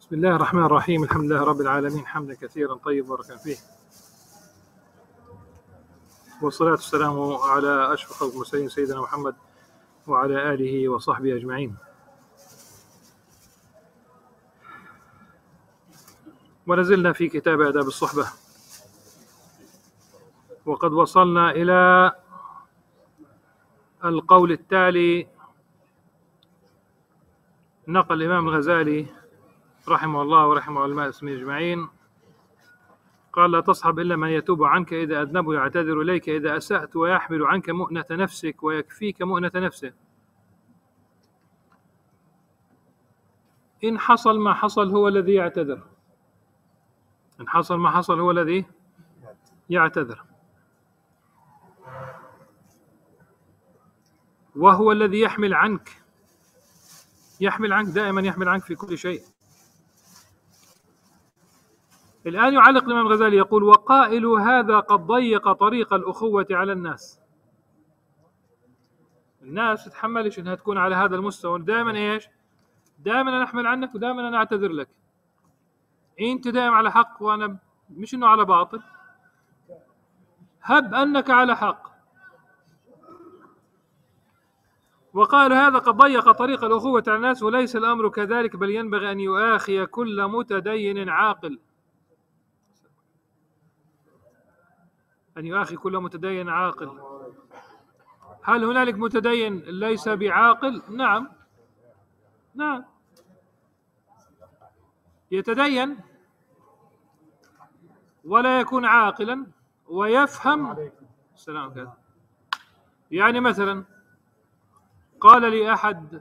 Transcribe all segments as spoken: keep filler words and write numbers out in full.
بسم الله الرحمن الرحيم. الحمد لله رب العالمين حمدا كثيرا طيبا باركا فيه، والصلاة والسلام على أشرف المرسلين سيدنا محمد وعلى آله وصحبه أجمعين. ونزلنا في كتاب آداب الصحبة، وقد وصلنا إلى القول التالي. نقل الإمام الغزالي رحمه الله ورحمه علماء المسلمين أجمعين، قال: لا تصحب إلا من يتوب عنك إذا أذنب ويعتذر إليك إذا أسأت، ويحمل عنك مؤنة نفسك ويكفيك مؤنة نفسه. إن حصل ما حصل هو الذي يعتذر، إن حصل ما حصل هو الذي يعتذر، وهو الذي يحمل عنك، يحمل عنك دائما، يحمل عنك في كل شيء. الآن يعلق الإمام الغزالي يقول: وقائل هذا قد ضيق طريق الأخوة على الناس. الناس تتحملش أنها تكون على هذا المستوى، دائما إيش؟ دائما أنا أحمل عنك ودائما أنا أعتذر لك. أنت دائما على حق وأنا مش إنه على باطل، هب أنك على حق. وقال: هذا قد ضيق طريق الأخوة على الناس، وليس الأمر كذلك، بل ينبغي أن يؤاخي كل متدين عاقل، أن يؤاخي كل متدين عاقل. هل هنالك متدين ليس بعاقل؟ نعم، نعم، يتدين ولا يكون عاقلا ويفهم. السلام عليكم. يعني مثلا قال لي أحد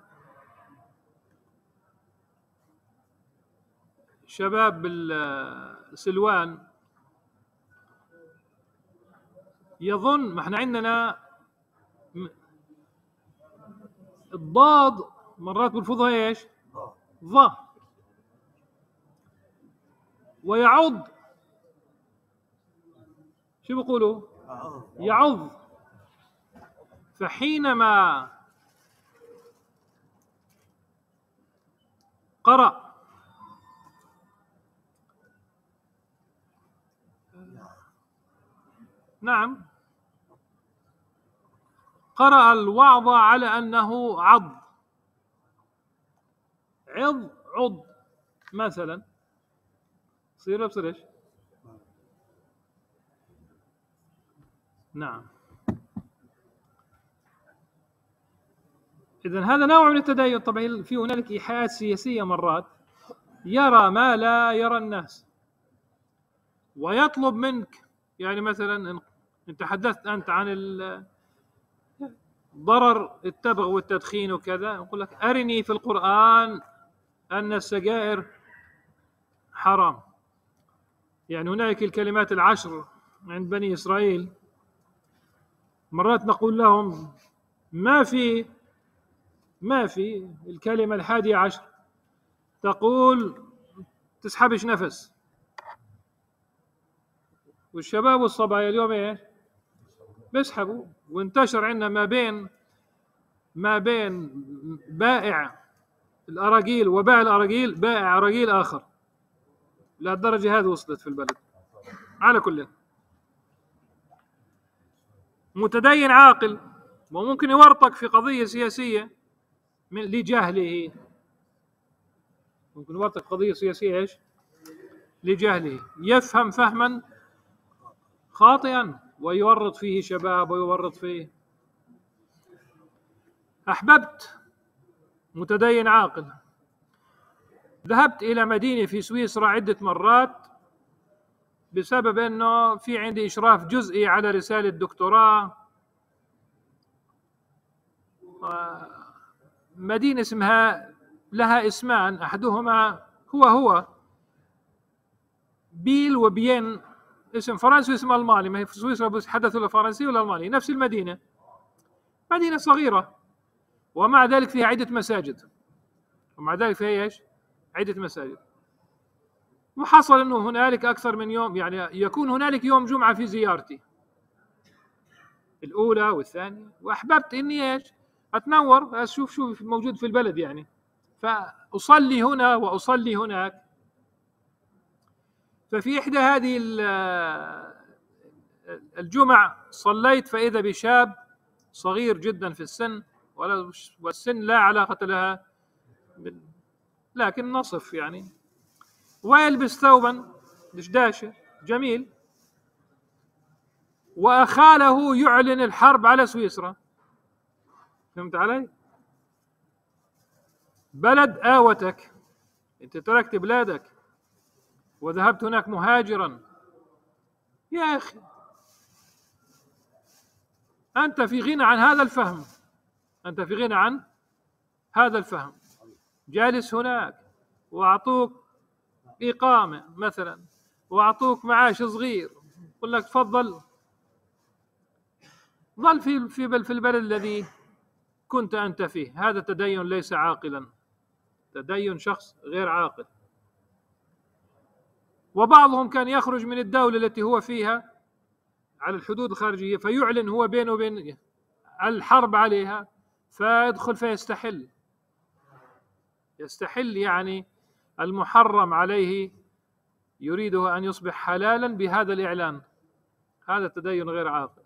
شباب السلوان، يظن ما احنا عندنا الضاد مرات بلفظها ايش؟ ضا، ويعض شو بيقولوا؟ يعض. فحينما قرأ نعم قرأ الوعظ على أنه عض، عض عض مثلا، صير بصير ايش؟ نعم. إذن هذا نوع من التدين. طبعا في هنالك إيحاءات سياسية مرات يرى ما لا يرى الناس ويطلب منك، يعني مثلا إن تحدثت أنت عن ضرر التبغ والتدخين وكذا، يقول لك: أرني في القرآن أن السجائر حرام. يعني هناك الكلمات العشر عند بني إسرائيل، مرات نقول لهم ما في ما في الكلمة الحادية عشر تقول تسحبش نفس، والشباب والصبايا اليوم ايش؟ بيسحبوا. وانتشر عندنا ما بين ما بين بائع الأراجيل وبائع الأراجيل بائع أراجيل آخر، لهالدرجة هذه وصلت في البلد. على كل، متدين عاقل وممكن يورطك في قضية سياسية من لجهله، ممكن يورطك في قضية سياسية ايش؟ لجهله، يفهم فهما خاطئا ويورط فيه شباب ويورط فيه. أحببت متدين عاقل. ذهبت إلى مدينة في سويسرا عدة مرات بسبب أنه في عندي إشراف جزئي على رسالة دكتوراه. مدينة اسمها لها اسمان، أحدهما هو هو بيل وبيين، اسم فرنسي واسم ألماني. ما هي في سويسرا بس حدثوا الفرنسي والألماني، نفس المدينة، مدينة صغيرة ومع ذلك فيها عدة مساجد، ومع ذلك فيها ايش؟ عدة مساجد. وحصل انه هنالك اكثر من يوم، يعني يكون هنالك يوم جمعة في زيارتي الاولى والثانية، واحببت اني ايش؟ اتنور اشوف شو موجود في البلد يعني، فاصلي هنا واصلي هناك. ففي إحدى هذه الجمع صليت فإذا بشاب صغير جدا في السن، والسن لا علاقة لها، لكن نصف يعني، ويلبس ثوبا دشداشة جميل، وأخاله يعلن الحرب على سويسرا. فهمت علي؟ بلد آوتك، أنت تركت بلادك وذهبت هناك مهاجرا. يا أخي أنت في غنى عن هذا الفهم، أنت في غنى عن هذا الفهم. جالس هناك وأعطوك إقامة مثلا، وأعطوك معاش صغير، يقول لك تفضل ظل في في في البلد الذي كنت أنت فيه. هذا تدين ليس عاقلا، تدين شخص غير عاقل. وبعضهم كان يخرج من الدولة التي هو فيها على الحدود الخارجية فيعلن هو بينه وبين الحرب عليها، فيدخل فيستحل، يستحل يعني المحرم عليه يريده أن يصبح حلالا بهذا الإعلان. هذا تدين غير عاقل.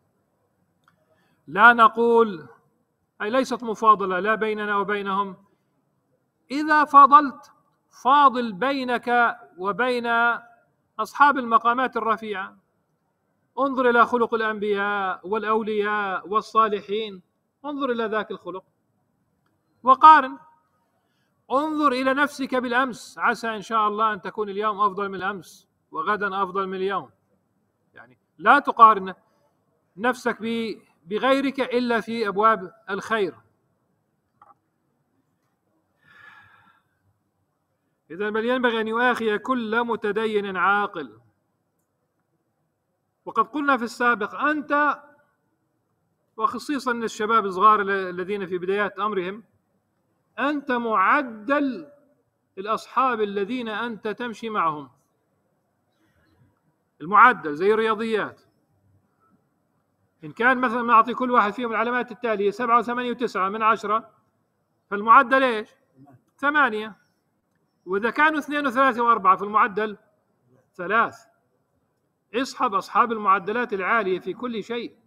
لا نقول، أي ليست مفاضلة لا بيننا وبينهم. إذا فاضلت فاضل بينك وبين أصحاب المقامات الرفيعة. انظر إلى خلق الأنبياء والأولياء والصالحين، انظر إلى ذاك الخلق وقارن. انظر إلى نفسك بالأمس، عسى إن شاء الله أن تكون اليوم أفضل من الأمس وغدا أفضل من اليوم. يعني لا تقارن نفسك بغيرك إلا في أبواب الخير. إذا بل ينبغي أن يؤاخي كل متدين عاقل. وقد قلنا في السابق أنت، وخصيصا الشباب الصغار الذين في بدايات أمرهم، أنت معدل الأصحاب الذين أنت تمشي معهم. المعدل زي الرياضيات، إن كان مثلا نعطي كل واحد فيهم العلامات التالية سبعة وثمانية وتسعة من عشرة، فالمعدل إيش؟ ثمانية. وإذا كانوا اثنين وثلاثة وأربعة فالمعدل ثلاث. اصحب أصحاب المعدلات العالية في كل شيء،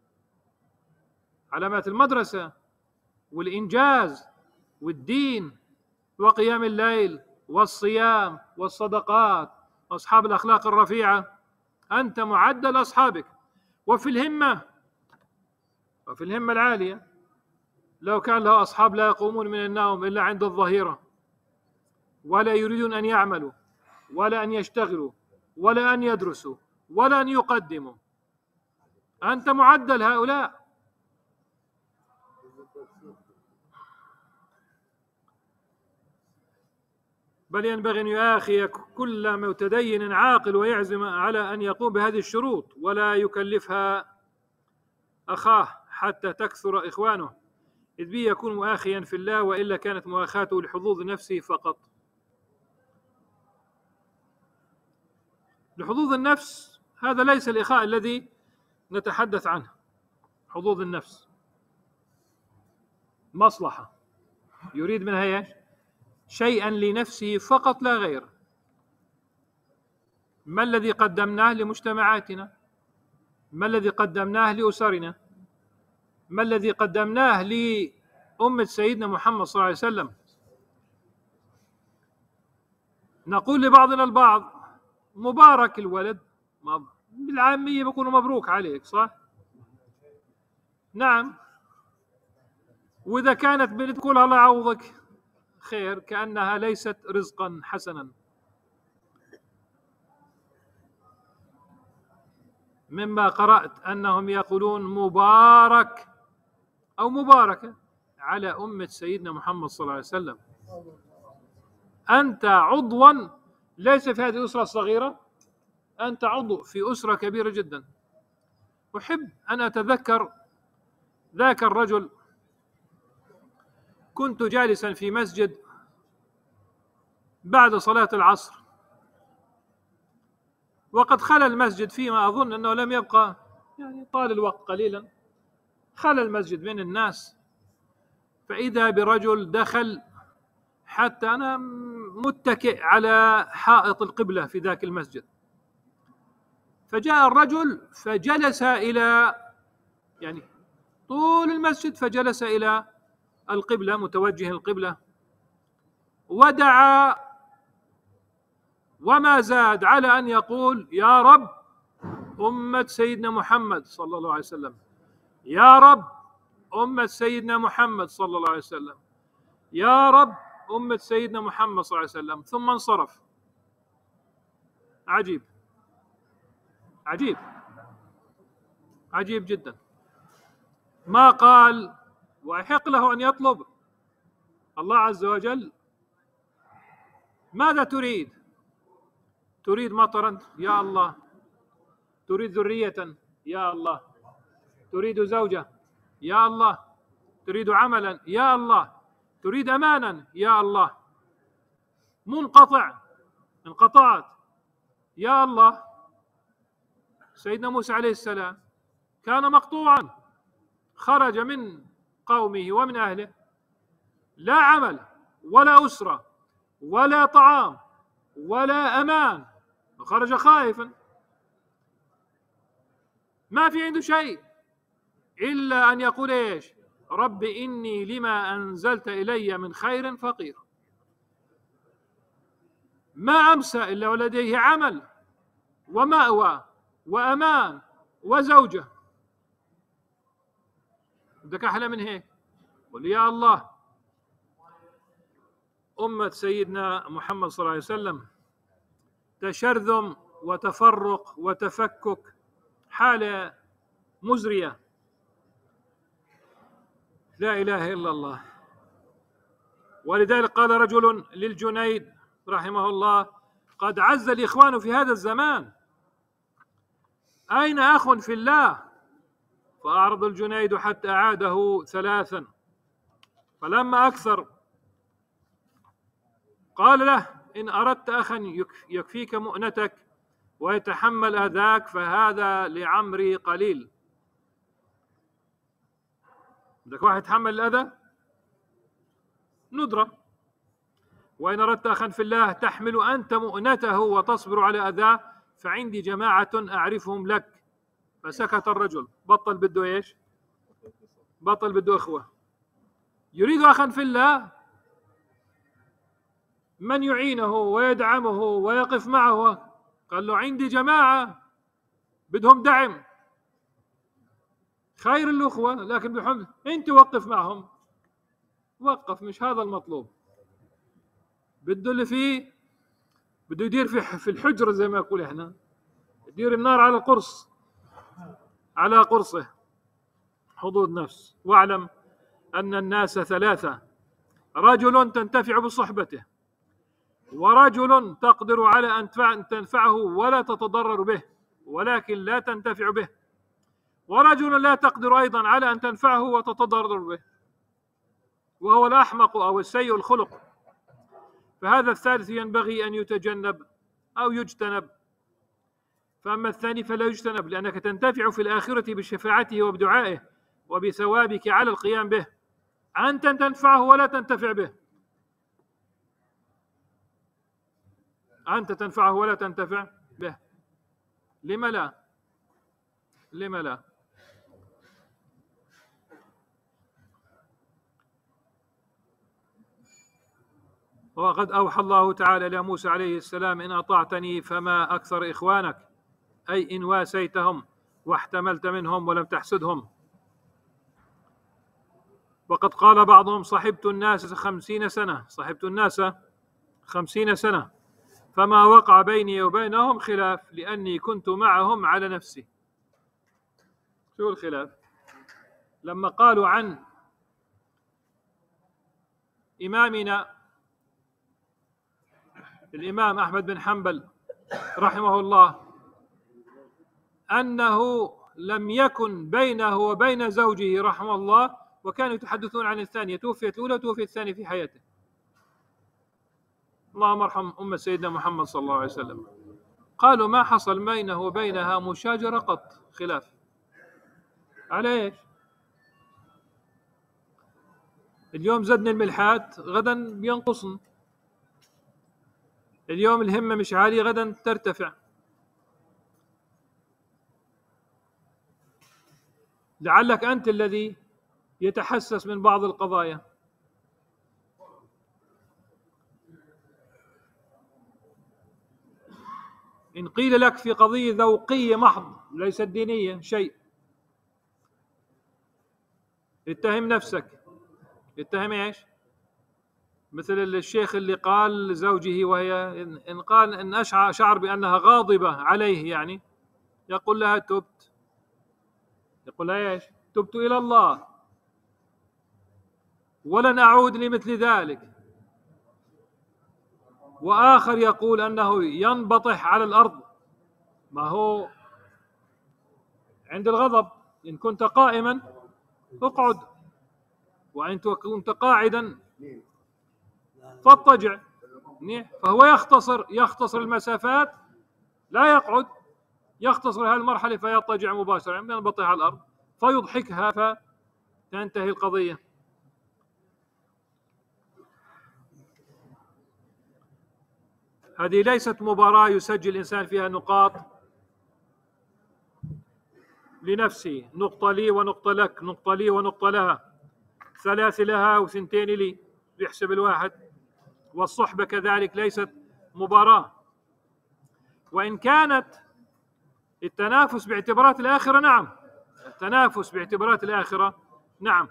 علامات المدرسة والإنجاز والدين وقيام الليل والصيام والصدقات وأصحاب الأخلاق الرفيعة. أنت معدل أصحابك. وفي الهمة، وفي الهمة العالية، لو كان له أصحاب لا يقومون من النوم إلا عند الظهيرة، ولا يريدون أن يعملوا ولا أن يشتغلوا ولا أن يدرسوا ولا أن يقدموا، أنت معدل هؤلاء. بل ينبغي أن يؤاخي كل متدين عاقل ويعزم على أن يقوم بهذه الشروط، ولا يكلفها أخاه حتى تكثر إخوانه، إذ به يكون مؤاخيا في الله، وإلا كانت مؤاخاته لحظوظ نفسه فقط. لحظوظ النفس هذا ليس الإخاء الذي نتحدث عنه. حظوظ النفس مصلحة يريد منها ايش؟ شيئا لنفسه فقط لا غير. ما الذي قدمناه لمجتمعاتنا؟ ما الذي قدمناه لأسرنا؟ ما الذي قدمناه لأمة سيدنا محمد صلى الله عليه وسلم؟ نقول لبعضنا البعض مبارك الولد، بالعامية بيقولوا مبروك عليك، صح؟ نعم. وإذا كانت بنت تقول الله يعوضك خير، كأنها ليست رزقا حسنا. مما قرأت أنهم يقولون مبارك أو مباركة على أمة سيدنا محمد صلى الله عليه وسلم. أنت عضوا ليس في هذه الأسرة الصغيرة، أنت عضو في أسرة كبيرة جدا. أحب أن أتذكر ذاك الرجل، كنت جالسا في مسجد بعد صلاة العصر، وقد خلى المسجد فيما أظن أنه لم يبقى، يعني طال الوقت قليلا، خلى المسجد من الناس، فإذا برجل دخل، حتى أنا متكئ على حائط القبلة في ذاك المسجد. فجاء الرجل فجلس إلى يعني طول المسجد، فجلس إلى القبلة متوجه القبلة ودعا، وما زاد على أن يقول: يا رب أمة سيدنا محمد صلى الله عليه وسلم، يا رب أمة سيدنا محمد صلى الله عليه وسلم، يا رب أمة سيدنا محمد صلى الله عليه وسلم، ثم انصرف. عجيب عجيب عجيب جدا. ما قال ويحق له أن يطلب الله عز وجل: ماذا تريد؟ تريد مطرا؟ يا الله. تريد ذرية؟ يا الله. تريد زوجة؟ يا الله. تريد عملا؟ يا الله. تريد أمانا؟ يا الله. منقطع، انقطعت، يا الله. سيدنا موسى عليه السلام كان مقطوعا، خرج من قومه ومن أهله، لا عمل ولا أسرة ولا طعام ولا أمان، خرج خائفا، ما في عنده شيء إلا أن يقول إيش؟ رب إني لما أنزلت إلي من خير فقير. ما أمسى إلا ولديه عمل ومأوى وأمان وزوجة. بدك أحلى من هيك؟ قل يا الله. أمة سيدنا محمد صلى الله عليه وسلم تشرذم وتفرق وتفكك، حالة مزرية، لا إله إلا الله. ولذلك قال رجل للجنيد رحمه الله: قد عز الإخوان في هذا الزمان، أين أخ في الله؟ فأعرض الجنيد حتى أعاده ثلاثا، فلما أكثر قال له: إن أردت أخا يكفيك مؤنتك ويتحمل أذاك فهذا لعمري قليل. بدك واحد يتحمل الأذى؟ ندرة. وإن أردت أخا في الله تحمل أنت مؤنته وتصبر على أذاه فعندي جماعة أعرفهم لك. فسكت الرجل، بطل بده إيش؟ بطل بده إخوة. يريد أخا في الله من يعينه ويدعمه ويقف معه. قال له: عندي جماعة بدهم دعم، خير الأخوة، لكن بحمد أنت وقف معهم. وقف، مش هذا المطلوب. بده اللي فيه، بده يدير في في الحجرة زي ما يقول إحنا، يدير النار على قرص، على قرصه. حظوظ نفس. واعلم أن الناس ثلاثة: رجل تنتفع بصحبته، ورجل تقدر على أن تنفعه ولا تتضرر به ولكن لا تنتفع به، ورجل لا تقدر أيضا على أن تنفعه وتتضرر به، وهو الأحمق أو السيء الخلق. فهذا الثالث ينبغي أن يتجنب أو يجتنب. فأما الثاني فلا يجتنب، لأنك تنتفع في الآخرة بشفاعته وبدعائه وبثوابك على القيام به. أنت تنفعه ولا تنتفع به، أنت تنفعه ولا تنتفع به. لم لا؟ لم لا؟ وقد أوحى الله تعالى إلى موسى عليه السلام: إن أطعتني فما أكثر إخوانك، أي إن واسيتهم واحتملت منهم ولم تحسدهم. وقد قال بعضهم: صحبت الناس خمسين سنة، صحبت الناس خمسين سنة فما وقع بيني وبينهم خلاف لأني كنت معهم على نفسي. شو الخلاف؟ لما قالوا عن إمامنا الإمام أحمد بن حنبل رحمه الله أنه لم يكن بينه وبين زوجه رحمه الله، وكانوا يتحدثون عن الثانية، توفيت الأولى وتوفيت الثانية في حياته. اللهم ارحم أمة سيدنا محمد صلى الله عليه وسلم. قالوا ما حصل بينه وبينها مشاجرة قط، خلاف. على ايش؟ اليوم زدني الملحات غدا بينقصن. اليوم الهمة مش عالية، غدا ترتفع. لعلك أنت الذي يتحسس من بعض القضايا. إن قيل لك في قضية ذوقية محض ليست دينية شيء، اتهم نفسك. اتهم ايش؟ مثل الشيخ اللي قال لزوجه وهي إن قال إن أشعر شعر بأنها غاضبة عليه، يعني يقول لها تبت. يقول لها ايش؟ تبت إلى الله ولن أعود لمثل ذلك. وآخر يقول أنه ينبطح على الأرض. ما هو عند الغضب إن كنت قائما اقعد، وإن كنت قاعدا فاضطجع. فهو يختصر يختصر المسافات، لا يقعد، يختصر هذه المرحلة فيضطجع مباشرة، ينبطح على الأرض فيضحكها فتنتهي القضية. هذه ليست مباراة يسجل الإنسان فيها نقاط لنفسه، نقطة لي ونقطة لك، نقطة لي ونقطة لها، ثلاث لها وثنتين لي، يحسب الواحد. والصحبة كذلك ليست مباراة. وإن كانت التنافس باعتبارات الآخرة، نعم، التنافس باعتبارات الآخرة نعم.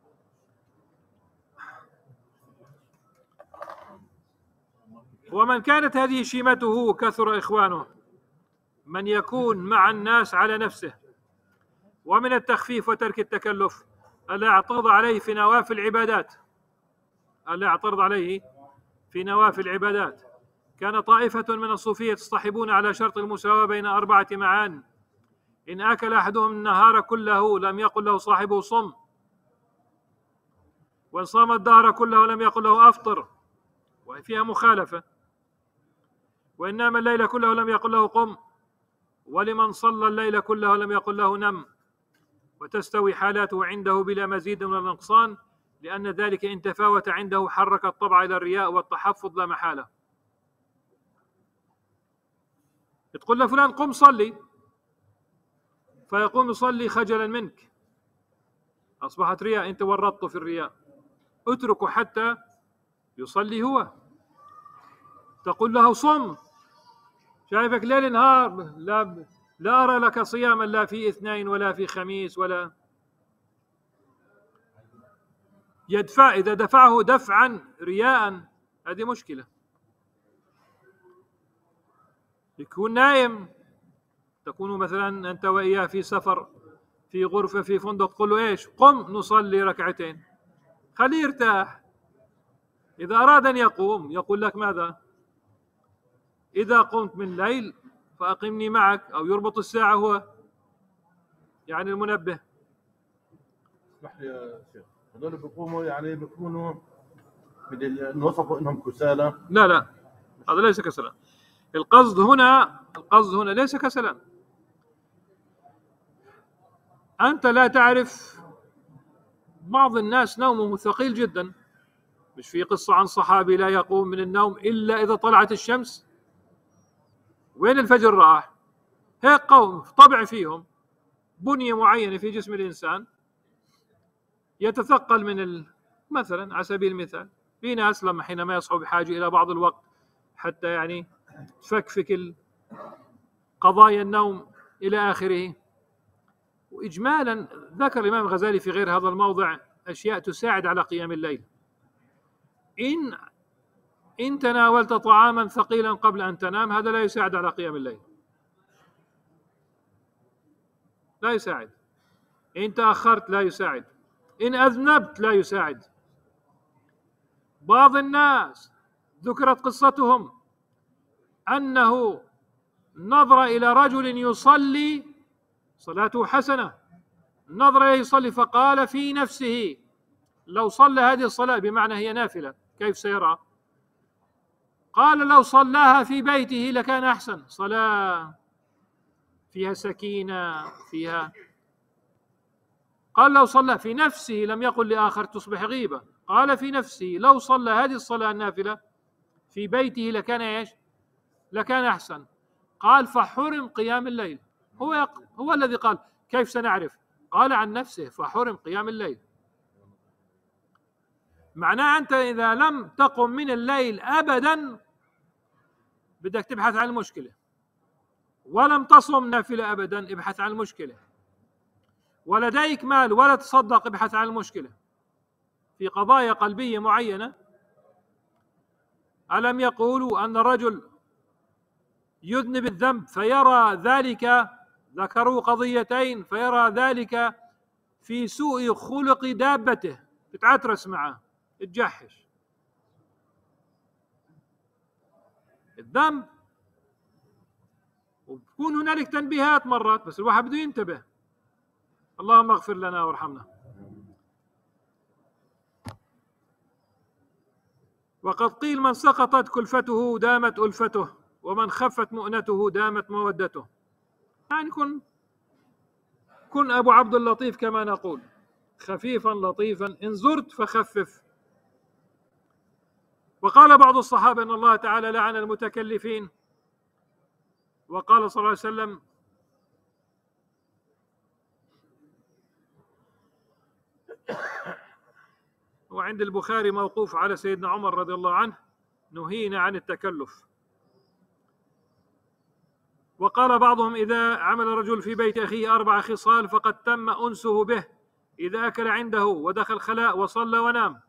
ومن كانت هذه شيمته كثر إخوانه، من يكون مع الناس على نفسه. ومن التخفيف وترك التكلف ألا يعترض عليه في نوافل العبادات، ألا يعترض عليه في نوافل العبادات. كان طائفة من الصوفية يصطحبون على شرط المساواة بين أربعة معان: إن أكل أحدهم النهار كله لم يقل له صاحبه صم، وإن صام الدهر كله لم يقل له أفطر، وفيها مخالفة. وإن نام الليل كله لم يقل له قم، ولمن صلى الليل كله لم يقل له نم. وتستوي حالاته عنده بلا مزيد ولا نقصان، لأن ذلك إن تفاوت عنده حرك الطبع إلى الرياء والتحفظ لا محالة. تقول له فلان قم صلي، فيقوم يصلي خجلا منك، أصبحت رياء، أنت ورطته في الرياء. اتركه حتى يصلي هو. تقول له صم، شايفك ليل نهار لا لا أرى لك صياما لا في اثنين ولا في خميس ولا يدفع. إذا دفعه دفعا رياء هذه مشكلة. يكون نايم، تكون مثلا أنت وإياه في سفر في غرفة في فندق، تقول له إيش قم نصلي ركعتين، خليه يرتاح. إذا أراد أن يقوم يقول لك ماذا؟ إذا قمت من الليل فأقمني معك، أو يربط الساعة هو، يعني المنبه. اسمح لي يا شيخ، هذول بيقوموا يعني بيكونوا نوصفوا انهم كسالى؟ لا لا، هذا ليس كسلا. القصد هنا القصد هنا ليس كسلا. أنت لا تعرف، بعض الناس نومه ثقيل جدا. مش في قصة عن صحابي لا يقوم من النوم إلا إذا طلعت الشمس؟ وين الفجر راح؟ هيك قوم طبع فيهم بنية معينة في جسم الإنسان يتثقل من ال... مثلا على سبيل المثال في ناس لما حينما يصحوا بحاجة إلى بعض الوقت حتى يعني تفكفك قضايا النوم إلى آخره. وإجمالا ذكر الإمام الغزالي في غير هذا الموضع أشياء تساعد على قيام الليل. إن إن تناولت طعاما ثقيلا قبل أن تنام هذا لا يساعد على قيام الليل، لا يساعد. إن تأخرت لا يساعد. إن أذنبت لا يساعد. بعض الناس ذكرت قصتهم أنه نظر إلى رجل يصلي صلاته حسنة، نظر إليه يصلي فقال في نفسه لو صلى هذه الصلاة، بمعنى هي نافلة، كيف سيرى؟ قال لو صلاها في بيته لكان أحسن، صلاة فيها سكينة فيها. قال لو صلى في نفسه، لم يقل لآخر تصبح غيبة، قال في نفسه لو صلى هذه الصلاة النافلة في بيته لكان إيش؟ لكان أحسن. قال فحرم قيام الليل. هو يق... هو الذي قال كيف سنعرف؟ قال عن نفسه فحرم قيام الليل. معناه أنت إذا لم تقم من الليل أبدا بدك تبحث عن المشكلة، ولم تصم نافلة أبدا ابحث عن المشكلة، ولديك مال ولا تصدق ابحث عن المشكلة في قضايا قلبية معينة. ألم يقولوا أن الرجل يذنب الذنب فيرى ذلك، ذكروا قضيتين، فيرى ذلك في سوء خلق دابته، تتعترس معه، تجحش. الذنب وبكون هنالك تنبيهات مرات، بس الواحد بده ينتبه. اللهم اغفر لنا وارحمنا. وقد قيل من سقطت كلفته دامت ألفته، ومن خفت مؤنته دامت مودته. يعني كن كن أبو عبد اللطيف كما نقول، خفيفا لطيفا، إن زرت فخفف. وقال بعض الصحابة أن الله تعالى لعن المتكلفين، وقال صلى الله عليه وسلم وعند البخاري موقوف على سيدنا عمر رضي الله عنه: نهينا عن التكلف. وقال بعضهم: إذا عمل الرجل في بيت أخيه أربع خصال فقد تم أنسه به: إذا أكل عنده ودخل خلاء وصلى ونام.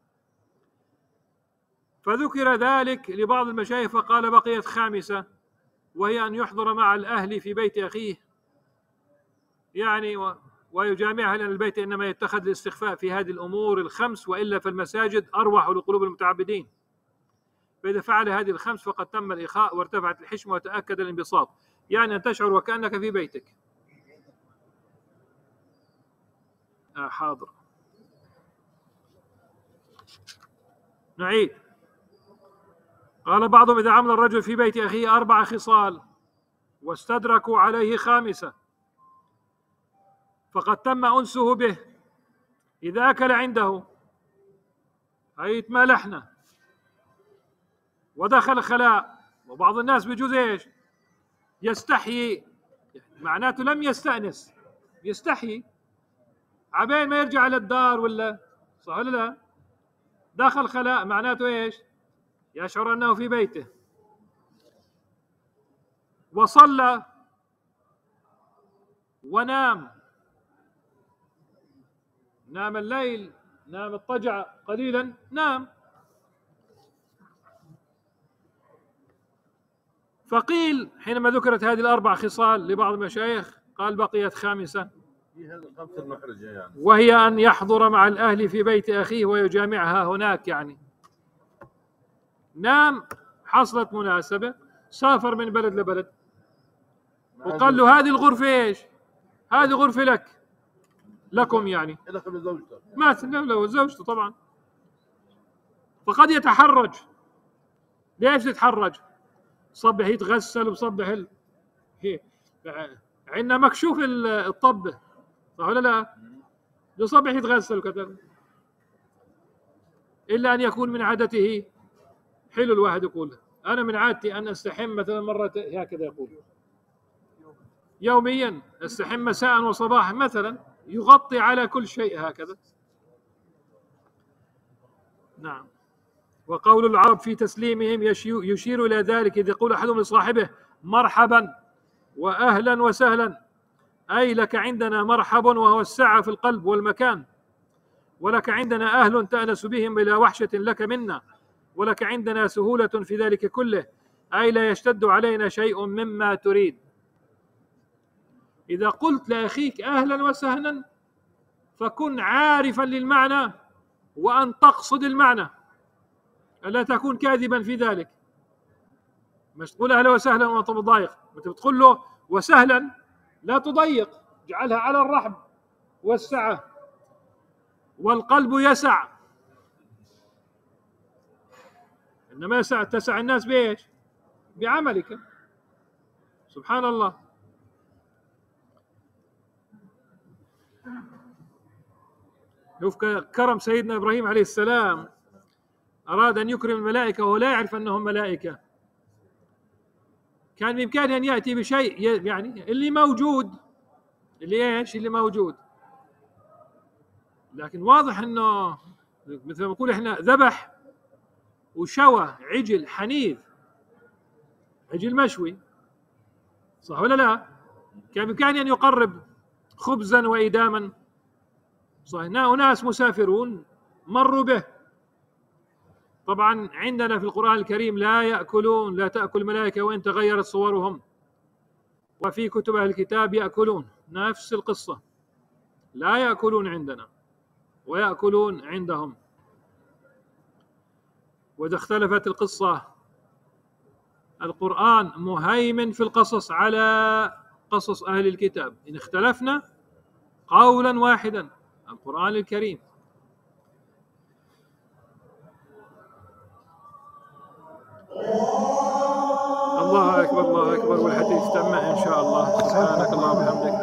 فذكر ذلك لبعض المشايخ فقال: بقيت خامسة، وهي أن يحضر مع الأهل في بيت أخيه، يعني و... ويجامعها، لأن البيت إنما يتخذ الاستخفاء في هذه الأمور الخمس، وإلا في المساجد أروح لقلوب المتعبدين. فإذا فعل هذه الخمس فقد تم الإخاء وارتفعت الحشمة وتأكد الانبساط، يعني أن تشعر وكأنك في بيتك. آه حاضر، نعيد. قال بعضهم: إذا عمل الرجل في بيت أخيه أربع خصال واستدركوا عليه خامسة فقد تم أنسه به: إذا أكل عنده، أي تمالحنا، ودخل خلاء. وبعض الناس بيجوز ايش؟ يستحيي، معناته لم يستأنس، يستحيي عبين ما يرجع للدار، ولا صح ولا لا؟ دخل خلاء معناته ايش؟ يشعر أنه في بيته. وصلى ونام، نام الليل، نام اضطجع قليلا، نام. فقيل حينما ذكرت هذه الأربع خصال لبعض المشايخ قال: بقيت خامسة، وهي أن يحضر مع الأهل في بيت أخيه ويجامعها هناك. يعني نام، حصلت مناسبة، سافر من بلد لبلد، وقال له: هذه الغرفة ايش؟ هذه غرفة لك، لكم، يعني ما له زوجته طبعا. فقد يتحرج. ليش يتحرج؟ صبح يتغسل وصبح ال... عندنا مكشوف الطبة، صح ولا لا؟ يصبح يتغسل وكذا، إلا أن يكون من عادته. حلو الواحد يقول: أنا من عادتي أن أستحم مثلا مرة، هكذا يقول، يوميا أستحم مساء وصباحا مثلا، يغطي على كل شيء هكذا. نعم. وقول العرب في تسليمهم يشير إلى ذلك، إذ يقول أحدهم لصاحبه: مرحبا وأهلا وسهلا، أي لك عندنا مرحب وهو السعة في القلب والمكان، ولك عندنا أهل تأنس بهم بلا وحشة لك منا، ولك عندنا سهولة في ذلك كله، أي لا يشتد علينا شيء مما تريد. إذا قلت لأخيك أهلا وسهلا فكن عارفا للمعنى، وأن تقصد المعنى، ألا تكون كاذبا في ذلك. مش تقول أهلا وسهلا وأنت مضايق، أنت بتقول له وسهلا، لا تضيق، اجعلها على الرحب والسعة، والقلب يسع. إنما يسع تسع الناس بإيش؟ بعملك. سبحان الله. شوف كرم سيدنا إبراهيم عليه السلام، أراد أن يكرم الملائكة وهو لا يعرف أنهم ملائكة، كان بإمكانه أن يأتي بشيء يعني اللي موجود، اللي إيش اللي موجود، لكن واضح أنه مثل ما نقول إحنا ذبح وشوى عجل حنيذ، عجل مشوي، صح ولا لا؟ كان بإمكانه أن يقرب خبزا وإداما، صح، أناس مسافرون مروا به. طبعا عندنا في القرآن الكريم لا يأكلون، لا تأكل الملائكة وإن تغيرت صورهم، وفي كتب أهل الكتاب يأكلون، نفس القصة، لا يأكلون عندنا ويأكلون عندهم. وإذا اختلفت القصة، القرآن مهيمن في القصص على قصص أهل الكتاب، إن اختلفنا قولا واحدا، القرآن الكريم. الله أكبر الله أكبر، والحديث تم إن شاء الله. سبحانك اللهم وبحمدك.